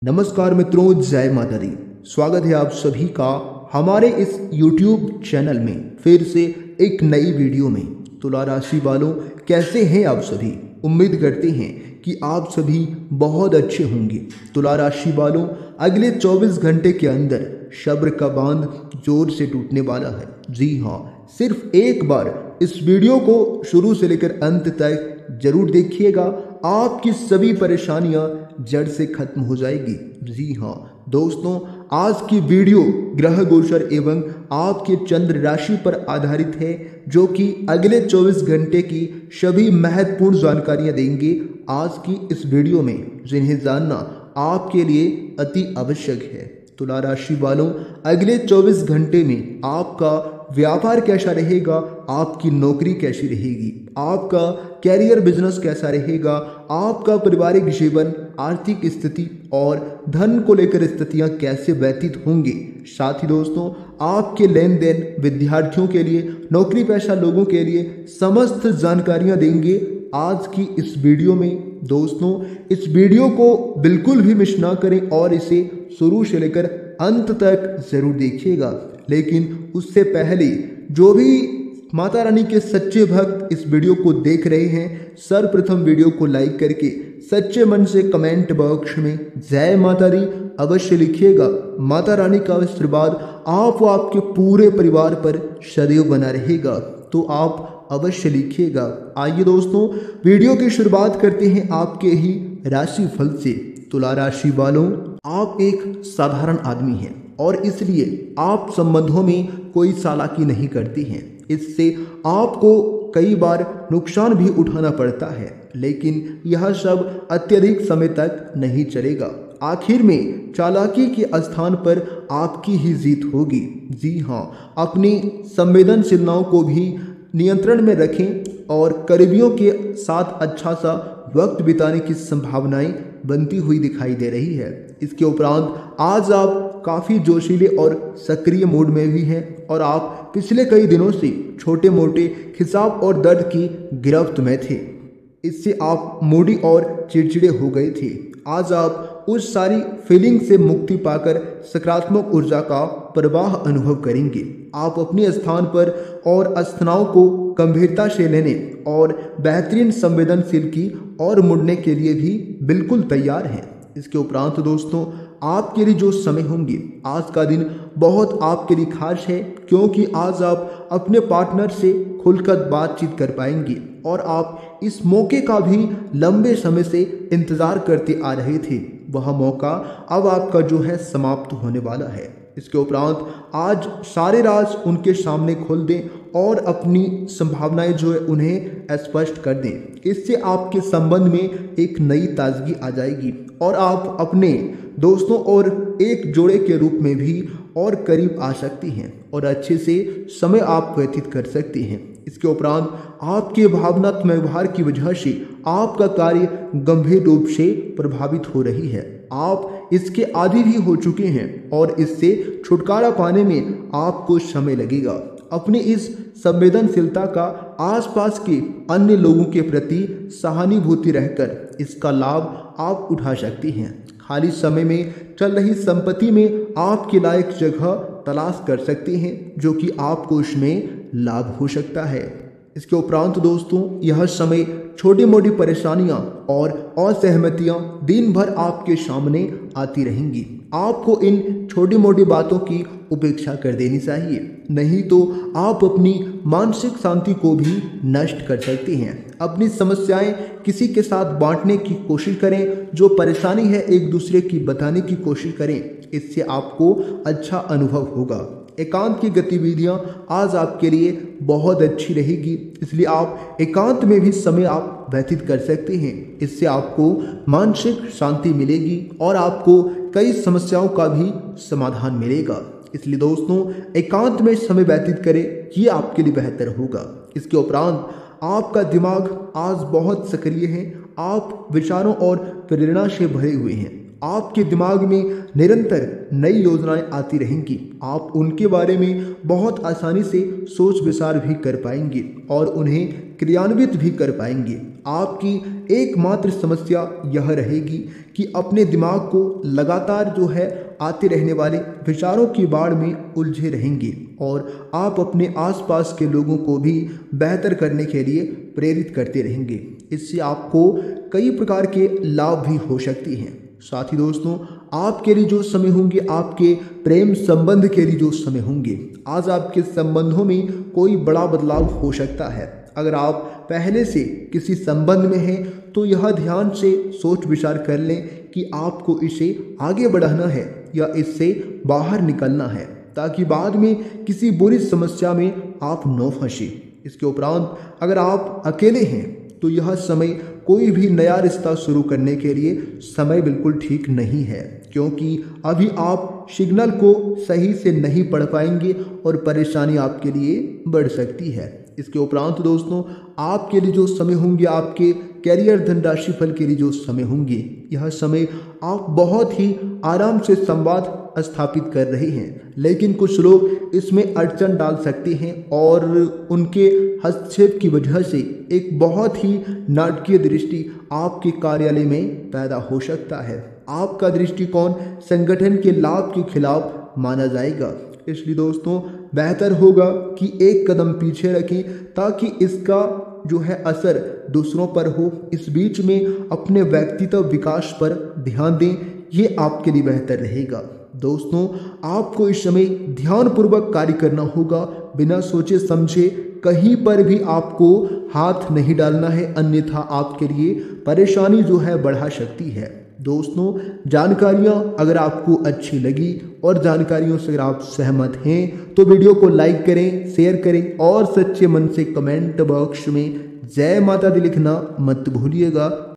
नमस्कार मित्रों, जय माता दी। स्वागत है आप सभी का हमारे इस YouTube चैनल में फिर से एक नई वीडियो में। तुला राशि वालों, कैसे हैं आप सभी? उम्मीद करते हैं कि आप सभी बहुत अच्छे होंगे। तुला राशि वालों, अगले 24 घंटे के अंदर सब्र का बांध जोर से टूटने वाला है। जी हाँ, सिर्फ एक बार इस वीडियो को शुरू से लेकर अंत तक जरूर देखिएगा, आपकी सभी परेशानियां जड़ से खत्म हो जाएगी। जी हाँ दोस्तों, आज की वीडियो ग्रह गोचर एवं आपके चंद्र राशि पर आधारित है, जो कि अगले 24 घंटे की सभी महत्वपूर्ण जानकारियां देंगे आज की इस वीडियो में, जिन्हें जानना आपके लिए अति आवश्यक है। तुला राशि वालों, अगले 24 घंटे में आपका व्यापार कैसा रहेगा, आपकी नौकरी कैसी रहेगी, आपका कैरियर बिजनेस कैसा रहेगा, आपका पारिवारिक जीवन, आर्थिक स्थिति और धन को लेकर स्थितियां कैसे व्यतीत होंगी। साथ ही दोस्तों, आपके लेन देन, विद्यार्थियों के लिए, नौकरी पेशा लोगों के लिए समस्त जानकारियां देंगे आज की इस वीडियो में। दोस्तों, इस वीडियो को बिल्कुल भी मिस ना करें और इसे शुरू से लेकर अंत तक जरूर देखिएगा। लेकिन उससे पहले जो भी माता रानी के सच्चे भक्त इस वीडियो को देख रहे हैं, सर्वप्रथम वीडियो को लाइक करके सच्चे मन से कमेंट बॉक्स में जय माता दी अवश्य लिखिएगा। माता रानी का आशीर्वाद आप व आपके पूरे परिवार पर सदैव बना रहेगा, तो आप अवश्य लिखिएगा। आइए दोस्तों, वीडियो की शुरुआत करते हैं आपके ही राशि फल से। तुला राशि वालों, आप एक साधारण आदमी हैं और इसलिए आप संबंधों में कोई चालाकी नहीं करती हैं। इससे आपको कई बार नुकसान भी उठाना पड़ता है, लेकिन यह सब अत्यधिक समय तक नहीं चलेगा। आखिर में चालाकी के स्थान पर आपकी ही जीत होगी। जी हाँ, अपनी संवेदनशीलताओं को भी नियंत्रण में रखें और करीबियों के साथ अच्छा सा वक्त बिताने की संभावनाएं बनती हुई दिखाई दे रही है। इसके उपरांत आज आप काफ़ी जोशीले और सक्रिय मूड में भी हैं और आप पिछले कई दिनों से छोटे मोटे खिंचाव और दर्द की गिरफ्त में थे। इससे आप मूडी और चिड़चिड़े हो गए थे। आज आप उस सारी फीलिंग से मुक्ति पाकर सकारात्मक ऊर्जा का प्रवाह अनुभव करेंगे। आप अपने स्थान पर और अस्थनाओं को गंभीरता से लेने और बेहतरीन संवेदनशील की और मुड़ने के लिए भी बिल्कुल तैयार हैं। इसके उपरांत दोस्तों, आपके लिए जो समय होंगे, आज का दिन बहुत आपके लिए खास है, क्योंकि आज आप अपने पार्टनर से खुलकर बातचीत कर पाएंगे और आप इस मौके का भी लंबे समय से इंतजार करते आ रहे थे। वह मौका अब आपका जो है समाप्त होने वाला है। इसके उपरांत आज सारे राज उनके सामने खोल दें और अपनी संभावनाएं जो है उन्हें स्पष्ट कर दें। इससे आपके संबंध में एक नई ताजगी आ जाएगी और आप अपने दोस्तों और एक जोड़े के रूप में भी और करीब आ सकती हैं और अच्छे से समय आप व्यतीत कर सकती हैं। इसके उपरांत आपके भावनात्मक व्यवहार की वजह से आपका कार्य गंभीर रूप से प्रभावित हो रही है। आप इसके आदी भी हो चुके हैं और इससे छुटकारा पाने में आपको समय लगेगा। अपनी इस संवेदनशीलता का आसपास के अन्य लोगों के प्रति सहानुभूति रहकर इसका लाभ आप उठा सकती हैं। खाली समय में चल रही संपत्ति में आपके लायक जगह तलाश कर सकते हैं, जो कि आपको इसमें लाभ हो सकता है। इसके उपरांत दोस्तों, यह समय छोटी मोटी परेशानियां और असहमतियां दिन भर आपके सामने आती रहेंगी। आपको इन छोटी मोटी बातों की उपेक्षा कर देनी चाहिए, नहीं तो आप अपनी मानसिक शांति को भी नष्ट कर सकते हैं। अपनी समस्याएं किसी के साथ बांटने की कोशिश करें, जो परेशानी है एक दूसरे की बताने की कोशिश करें। इससे आपको अच्छा अनुभव होगा। एकांत की गतिविधियां आज आपके लिए बहुत अच्छी रहेगी, इसलिए आप एकांत में भी समय आप व्यतीत कर सकते हैं। इससे आपको मानसिक शांति मिलेगी और आपको कई समस्याओं का भी समाधान मिलेगा। इसलिए दोस्तों, एकांत में समय व्यतीत करें, ये आपके लिए बेहतर होगा। इसके उपरांत आपका दिमाग आज बहुत सक्रिय है। आप विचारों और प्रेरणा से भरे हुए हैं। आपके दिमाग में निरंतर नई योजनाएं आती रहेंगी। आप उनके बारे में बहुत आसानी से सोच विचार भी कर पाएंगे और उन्हें क्रियान्वित भी कर पाएंगे। आपकी एकमात्र समस्या यह रहेगी कि अपने दिमाग को लगातार जो है आते रहने वाले विचारों की बाढ़ में उलझे रहेंगे और आप अपने आसपास के लोगों को भी बेहतर करने के लिए प्रेरित करते रहेंगे। इससे आपको कई प्रकार के लाभ भी हो सकते हैं। साथ ही दोस्तों, आपके लिए जो समय होंगे, आपके प्रेम संबंध के लिए जो समय होंगे, आज आपके संबंधों में कोई बड़ा बदलाव हो सकता है। अगर आप पहले से किसी संबंध में हैं तो यह ध्यान से सोच विचार कर लें कि आपको इसे आगे बढ़ाना है या इससे बाहर निकलना है, ताकि बाद में किसी बुरी समस्या में आप न फंसे। इसके उपरांत अगर आप अकेले हैं तो यह समय कोई भी नया रिश्ता शुरू करने के लिए समय बिल्कुल ठीक नहीं है, क्योंकि अभी आप सिग्नल को सही से नहीं पढ़ पाएंगे और परेशानी आपके लिए बढ़ सकती है। इसके उपरांत दोस्तों, आपके लिए जो समय होंगे, आपके कैरियर धनराशि फल के लिए जो समय होंगे, यह समय आप बहुत ही आराम से संवाद स्थापित कर रहे हैं, लेकिन कुछ लोग इसमें अड़चन डाल सकते हैं और उनके हस्तक्षेप की वजह से एक बहुत ही नाटकीय दृष्टि आपके कार्यालय में पैदा हो सकता है। आपका दृष्टिकोण संगठन के लाभ के खिलाफ माना जाएगा। इसलिए दोस्तों, बेहतर होगा कि एक कदम पीछे रखें ताकि इसका जो है असर दूसरों पर हो। इस बीच में अपने व्यक्तित्व विकास पर ध्यान दें, ये आपके लिए बेहतर रहेगा। दोस्तों, आपको इस समय ध्यानपूर्वक कार्य करना होगा, बिना सोचे समझे कहीं पर भी आपको हाथ नहीं डालना है, अन्यथा आपके लिए परेशानी जो है बढ़ा सकती है। दोस्तों, जानकारियाँ अगर आपको अच्छी लगी और जानकारियों से अगर आप सहमत हैं तो वीडियो को लाइक करें, शेयर करें और सच्चे मन से कमेंट बॉक्स में जय माता दी लिखना मत भूलिएगा।